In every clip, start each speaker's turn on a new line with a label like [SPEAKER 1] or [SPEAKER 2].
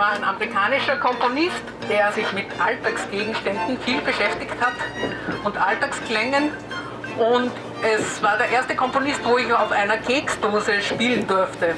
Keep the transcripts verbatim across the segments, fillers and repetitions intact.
[SPEAKER 1] war ein amerikanischer Komponist, der sich mit Alltagsgegenständen viel beschäftigt hat und Alltagsklängen. Und es war der erste Komponist, wo ich auf einer Keksdose spielen durfte.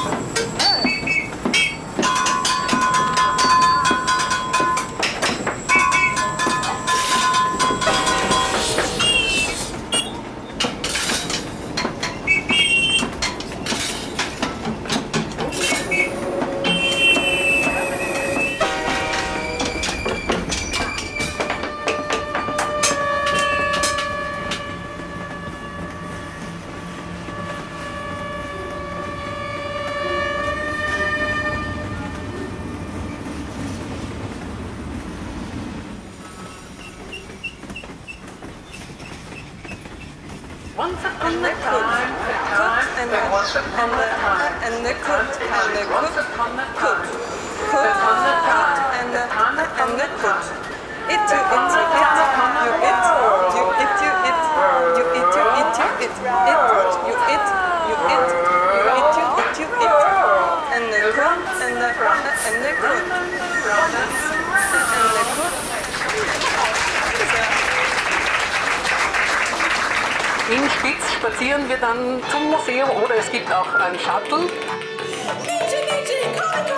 [SPEAKER 1] Once upon a time, and the once upon a time, and the could, and the could, could, could, and the and the could. It you it you it you it you it you it you it you it you it it you it you it you it you it you it and the could and the and the could and the could. In Spitz spazieren wir dann zum Museum oder es gibt auch einen Shuttle.